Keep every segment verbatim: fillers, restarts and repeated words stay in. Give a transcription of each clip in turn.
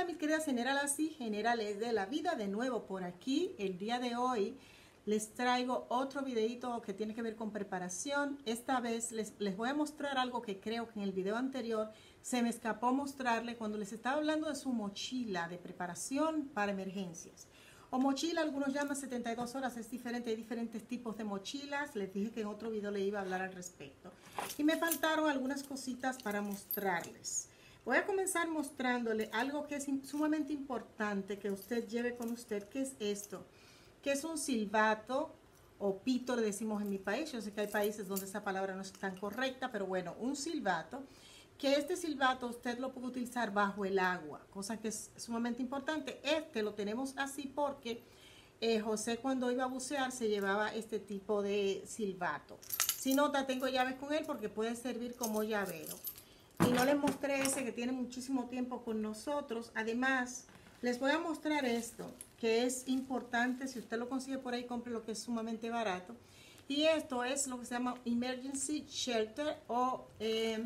Hola mis queridas generales y generales de la vida, de nuevo por aquí. El día de hoy les traigo otro videito que tiene que ver con preparación. Esta vez les, les voy a mostrar algo que creo que en el video anterior se me escapó mostrarle cuando les estaba hablando de su mochila de preparación para emergencias. O mochila, algunos llaman setenta y dos horas, es diferente, hay diferentes tipos de mochilas. Les dije que en otro video le iba a hablar al respecto. Y me faltaron algunas cositas para mostrarles. Voy a comenzar mostrándole algo que es sumamente importante que usted lleve con usted, que es esto, que es un silbato o pito, le decimos en mi país. Yo sé que hay países donde esa palabra no es tan correcta, pero bueno, un silbato, que este silbato usted lo puede utilizar bajo el agua, cosa que es sumamente importante. Este lo tenemos así porque eh, José cuando iba a bucear se llevaba este tipo de silbato. Si nota, tengo llaves con él porque puede servir como llavero. Y no les mostré ese que tiene muchísimo tiempo con nosotros. Además, les voy a mostrar esto, que es importante. Si usted lo consigue por ahí, compre lo que es sumamente barato. Y esto es lo que se llama Emergency Shelter o eh,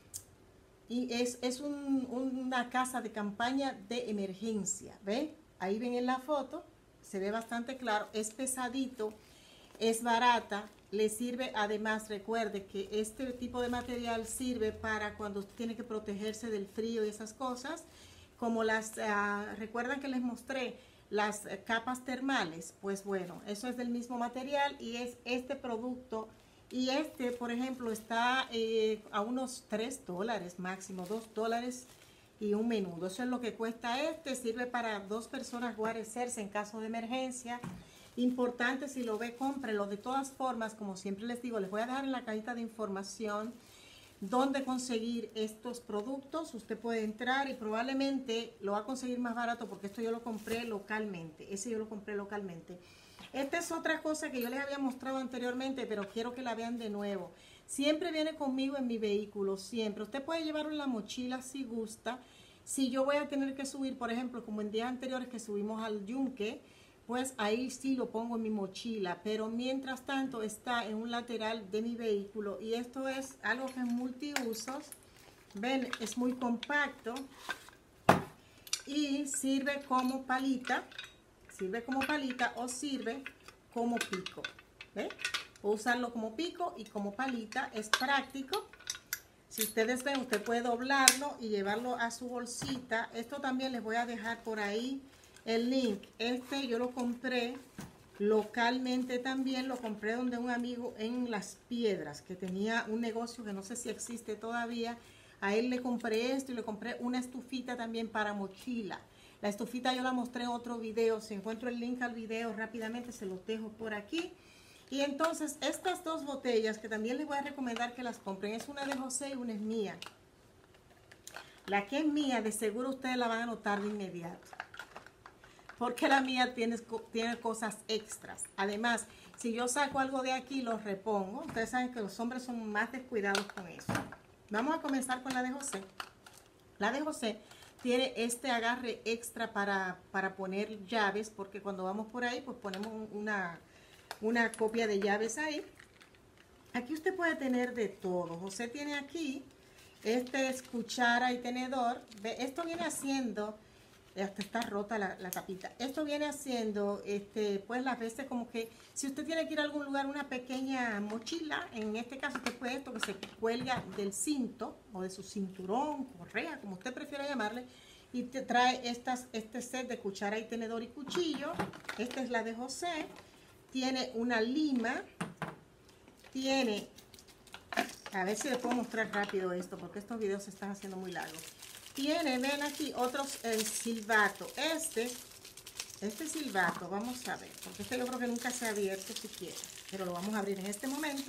y es, es un, una casa de campaña de emergencia. ¿Ven? Ahí ven en la foto, se ve bastante claro. Es pesadito, es barata. Le sirve, además, recuerde que este tipo de material sirve para cuando usted tiene que protegerse del frío y esas cosas, como las, uh, recuerdan que les mostré las uh, capas termales. Pues bueno, eso es del mismo material y es este producto. Y este, por ejemplo, está eh, a unos tres dólares máximo, dos dólares y un menudo. Eso es lo que cuesta este. Sirve para dos personas guarecerse en caso de emergencia. Importante, si lo ve, cómprelo. De todas formas, como siempre les digo, les voy a dejar en la cajita de información dónde conseguir estos productos. Usted puede entrar y probablemente lo va a conseguir más barato porque esto yo lo compré localmente. Ese yo lo compré localmente. Esta es otra cosa que yo les había mostrado anteriormente, pero quiero que la vean de nuevo. Siempre viene conmigo en mi vehículo, siempre. Usted puede llevarlo en la mochila si gusta. Si yo voy a tener que subir, por ejemplo, como en días anteriores que subimos al Yunque, pues ahí sí lo pongo en mi mochila, pero mientras tanto está en un lateral de mi vehículo. Y esto es algo que es multiusos. Ven, es muy compacto y sirve como palita. Sirve como palita o sirve como pico. ¿Ve? Puedo usarlo como pico y como palita. Es práctico. Si ustedes ven, usted puede doblarlo y llevarlo a su bolsita. Esto también les voy a dejar por ahí el link. Este yo lo compré localmente también. Lo compré donde un amigo en Las Piedras, que tenía un negocio que no sé si existe todavía. A él le compré esto y le compré una estufita también para mochila. La estufita yo la mostré en otro video. Si encuentro el link al video rápidamente se los dejo por aquí. Y entonces estas dos botellas que también les voy a recomendar que las compren. Es una de José y una es mía. La que es mía de seguro ustedes la van a notar de inmediato. Porque la mía tiene, tiene cosas extras. Además, si yo saco algo de aquí lo repongo. Ustedes saben que los hombres son más descuidados con eso. Vamos a comenzar con la de José. La de José tiene este agarre extra para, para poner llaves, porque cuando vamos por ahí, pues ponemos una, una copia de llaves ahí. Aquí usted puede tener de todo. José tiene aquí, este es cuchara y tenedor. Esto viene haciendo, hasta está rota la, la tapita. Esto viene haciendo, este, pues las veces como que, si usted tiene que ir a algún lugar, una pequeña mochila, en este caso usted puede esto que se cuelga del cinto, o de su cinturón, correa, como usted prefiera llamarle, y te trae estas, este set de cuchara y tenedor y cuchillo. Esta es la de José. Tiene una lima, tiene, a ver si le puedo mostrar rápido esto, porque estos videos se están haciendo muy largos. Tiene, ven aquí, otros el silbato. Este, este silbato, vamos a ver, porque este yo creo que nunca se ha abierto siquiera, pero lo vamos a abrir en este momento.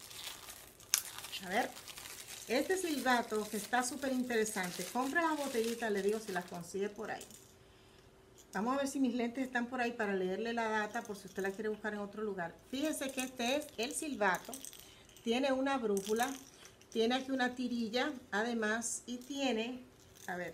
A ver, este silbato que está súper interesante. Compre las botellitas, le digo, si las consigue por ahí. Vamos a ver si mis lentes están por ahí para leerle la data, por si usted la quiere buscar en otro lugar. Fíjese que este es el silbato. Tiene una brújula, tiene aquí una tirilla, además, y tiene... A ver,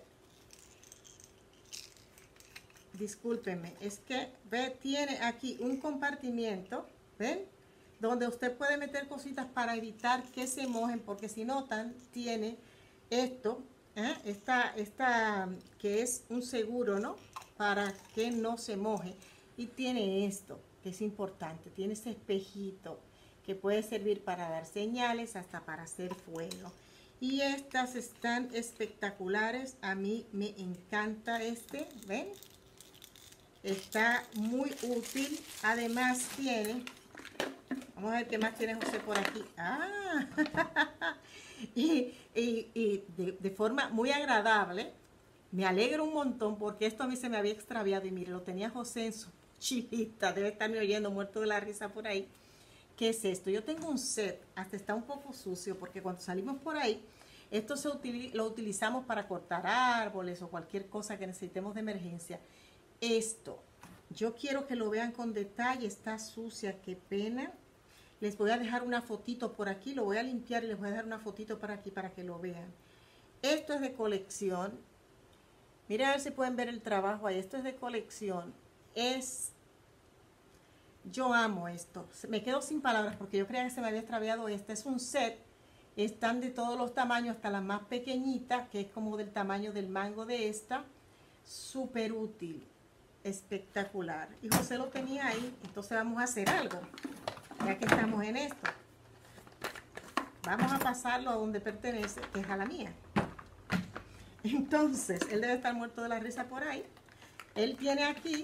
discúlpenme, es que ve, tiene aquí un compartimiento, ¿ven? Donde usted puede meter cositas para evitar que se mojen, porque si notan, tiene esto, ¿eh? esta, esta que es un seguro, ¿no? Para que no se moje. Y tiene esto, que es importante, tiene este espejito que puede servir para dar señales, hasta para hacer fuego. Y estas están espectaculares, a mí me encanta este, ¿ven? Está muy útil, además tiene, vamos a ver qué más tiene José por aquí. Ah, y, y, y de, de forma muy agradable, me alegro un montón porque esto a mí se me había extraviado y mire, lo tenía José en su chivita, debe estarme oyendo muerto de la risa por ahí. ¿Qué es esto? Yo tengo un set, hasta está un poco sucio porque cuando salimos por ahí, esto se utiliza, lo utilizamos para cortar árboles o cualquier cosa que necesitemos de emergencia. Esto, yo quiero que lo vean con detalle, está sucia, qué pena. Les voy a dejar una fotito por aquí, lo voy a limpiar y les voy a dejar una fotito para aquí para que lo vean. Esto es de colección. Miren a ver si pueden ver el trabajo ahí, esto es de colección. Es, yo amo esto, me quedo sin palabras porque yo creía que se me había extraviado. Este es un set, están de todos los tamaños hasta la más pequeñita, que es como del tamaño del mango de esta. Súper útil, espectacular. Y José lo tenía ahí, entonces vamos a hacer algo, ya que estamos en esto. Vamos a pasarlo a donde pertenece, que es a la mía. Entonces, él debe estar muerto de la risa por ahí. Él tiene aquí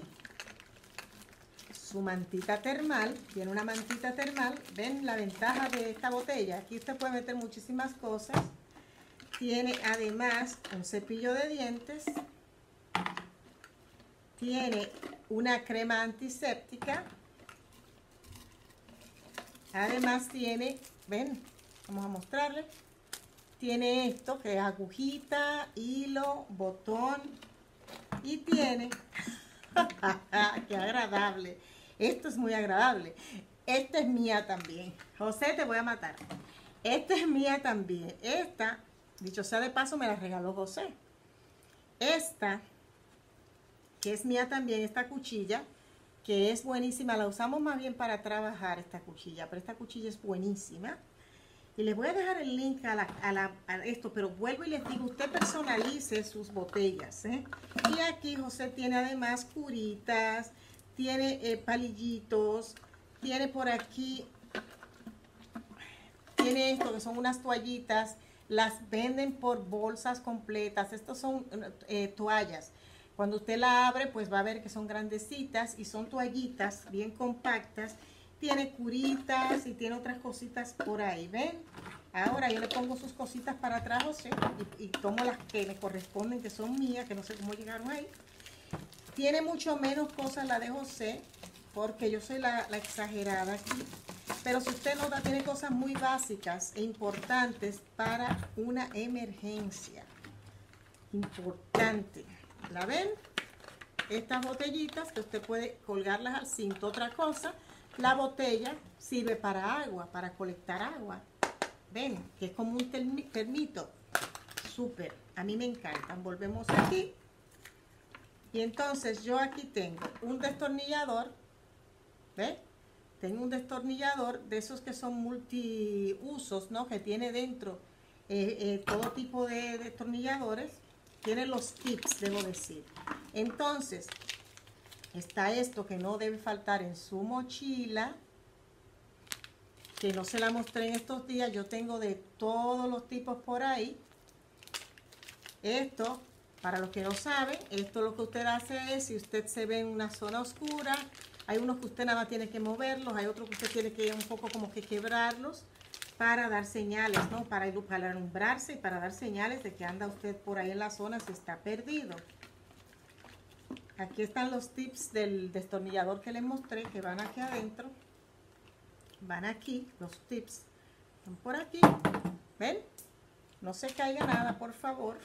su mantita termal, tiene una mantita termal. ¿Ven la ventaja de esta botella? Aquí usted puede meter muchísimas cosas. Tiene además un cepillo de dientes. Tiene una crema antiséptica. Además tiene, ven, vamos a mostrarle. Tiene esto que es agujita, hilo, botón. Y tiene, qué agradable. Esto es muy agradable. Esta es mía también. José, te voy a matar. Esta es mía también. Esta, dicho sea de paso, me la regaló José. Esta, que es mía también, esta cuchilla, que es buenísima. La usamos más bien para trabajar esta cuchilla, pero esta cuchilla es buenísima. Y les voy a dejar el link a, la, a, la, a esto, pero vuelvo y les digo, usted personalice sus botellas, ¿eh? Y aquí José tiene además curitas, tiene eh, palillitos, tiene por aquí, tiene esto que son unas toallitas, las venden por bolsas completas. Estos son eh, toallas. Cuando usted la abre, pues va a ver que son grandecitas y son toallitas bien compactas. Tiene curitas y tiene otras cositas por ahí, ¿ven? Ahora yo le pongo sus cositas para atrás, José, y, y tomo las que me corresponden, que son mías, que no sé cómo llegaron ahí. Tiene mucho menos cosas la de José, porque yo soy la, la exagerada aquí. Pero si usted nota, tiene cosas muy básicas e importantes para una emergencia. Importante. ¿La ven? Estas botellitas que usted puede colgarlas al cinto. Otra cosa, la botella sirve para agua, para colectar agua. Ven, que es como un termito. Súper, a mí me encantan. Volvemos aquí. Y entonces yo aquí tengo un destornillador. ¿Ven? Tengo un destornillador de esos que son multiusos, ¿no? Que tiene dentro eh, eh, todo tipo de destornilladores. Tiene los tips, debo decir. Entonces, está esto que no debe faltar en su mochila, que no se la mostré en estos días. Yo tengo de todos los tipos por ahí. Esto, para los que no saben, esto lo que usted hace es, si usted se ve en una zona oscura, hay unos que usted nada más tiene que moverlos, hay otros que usted tiene que un poco como que quebrarlos para dar señales, ¿no? Para, para alumbrarse y para dar señales de que anda usted por ahí en la zona si está perdido. Aquí están los tips del destornillador que les mostré, que van aquí adentro. Van aquí, los tips. Van por aquí. ¿Ven? No se caiga nada, por favor.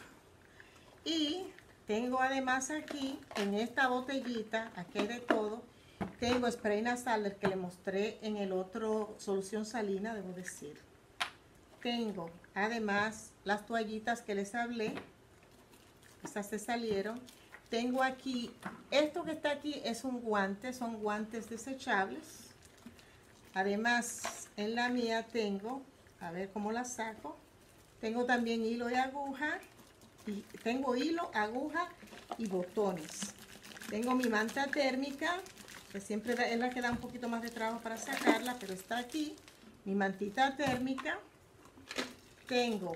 Y tengo además aquí, en esta botellita, aquí hay de todo. Tengo spray nasal, el que le mostré en el otro solución salina, debo decir. Tengo además las toallitas que les hablé. Estas se salieron. Tengo aquí, esto que está aquí es un guante, son guantes desechables. Además, en la mía tengo, a ver cómo la saco. Tengo también hilo y aguja y tengo hilo, aguja y botones. Tengo mi manta térmica, que siempre es la que da un poquito más de trabajo para sacarla, pero está aquí. Mi mantita térmica. Tengo,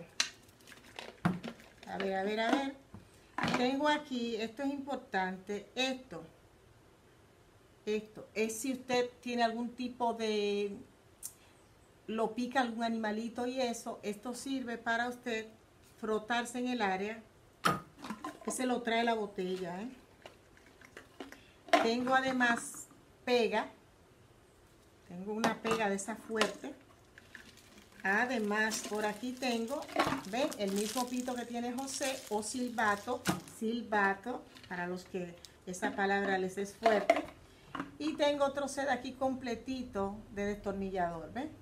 a ver, a ver, a ver. Tengo aquí, esto es importante, esto. Esto es si usted tiene algún tipo de, lo pica algún animalito y eso, esto sirve para usted frotarse en el área. Ese lo trae la botella, ¿eh? Tengo además pega. Tengo una pega de esa fuerte. Además, por aquí tengo, ven, el mismo pito que tiene José, o silbato. Silbato, para los que esa palabra les es fuerte. Y tengo otro set aquí completito de destornillador, ¿ven?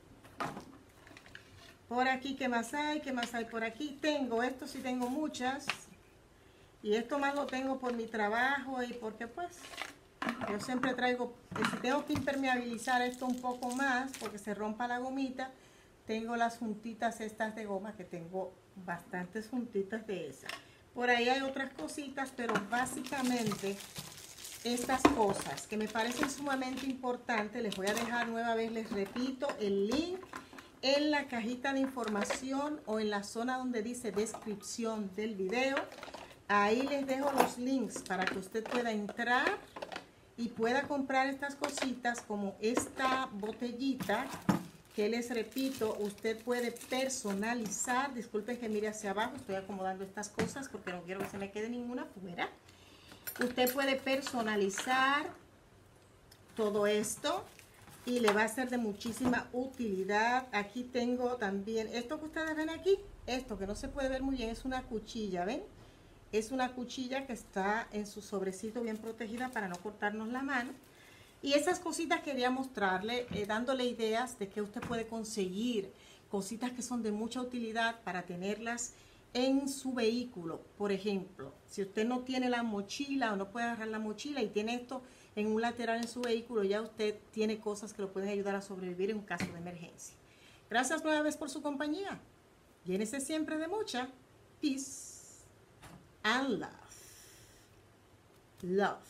Por aquí, ¿qué más hay? ¿Qué más hay por aquí? Tengo, esto sí tengo muchas. Y esto más lo tengo por mi trabajo y porque pues yo siempre traigo, si tengo que impermeabilizar esto un poco más porque se rompa la gomita, tengo las juntitas estas de goma, que tengo bastantes juntitas de esas. Por ahí hay otras cositas, pero básicamente estas cosas que me parecen sumamente importantes, les voy a dejar nueva vez, les repito, el link en la cajita de información o en la zona donde dice descripción del video. Ahí les dejo los links para que usted pueda entrar y pueda comprar estas cositas, como esta botellita que les repito, usted puede personalizar. Disculpen que mire hacia abajo, estoy acomodando estas cosas porque no quiero que se me quede ninguna fuera. Usted puede personalizar todo esto y le va a ser de muchísima utilidad. Aquí tengo también esto que ustedes ven aquí, esto que no se puede ver muy bien, es una cuchilla, ¿ven? Es una cuchilla que está en su sobrecito bien protegida para no cortarnos la mano. Y esas cositas quería mostrarle, eh, dándole ideas de que usted puede conseguir cositas que son de mucha utilidad para tenerlas en su vehículo. Por ejemplo, si usted no tiene la mochila o no puede agarrar la mochila y tiene esto en un lateral en su vehículo, ya usted tiene cosas que lo pueden ayudar a sobrevivir en un caso de emergencia. Gracias nueva vez por su compañía. Llénese siempre de mucha peace and love. Love.